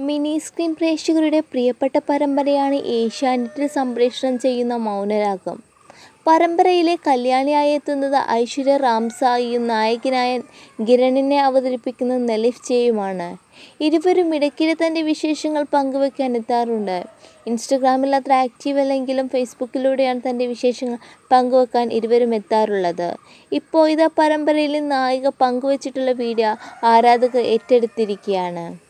Mini screen പ്രേക്ഷകരുടെ പ്രിയപ്പെട്ട പരമ്പരയാണ് ഏഷ്യാനെറ്റിൽ സംപ്രേഷണം ചെയ്യുന്ന മൗനരാഗം. പരമ്പരയിലെ കല്യാണിയായി എത്തുന്നത് ഐശ്വര്യ റാംസായിയും നായകനായ കിരണിനെ അവതരിപ്പിക്കുന്നത് നെലിഫ് ജെയുമാണ്. ഇരുവരും ഇടയ്ക്കിടെ തൻ്റെ വിശേഷങ്ങൾ പങ്കുവയ്ക്കാൻ എത്താറുണ്ട്. ഇൻസ്റ്റഗ്രാമിൽ അത്ര ആക്റ്റീവ് അല്ലെങ്കിലും ഫേസ്ബുക്കിലൂടെയാണ് തൻ്റെ വിശേഷങ്ങൾ പങ്കുവയ്ക്കാൻ ഇരുവരും എത്താറുള്ളത്. ഇപ്പോൾ ഇതാ പരമ്പരയിലെ നായിക പങ്കുവച്ചിട്ടുള്ള വീഡിയോ ആരാധകർ ഏറ്റെടുത്തിരിക്കുകയാണ്.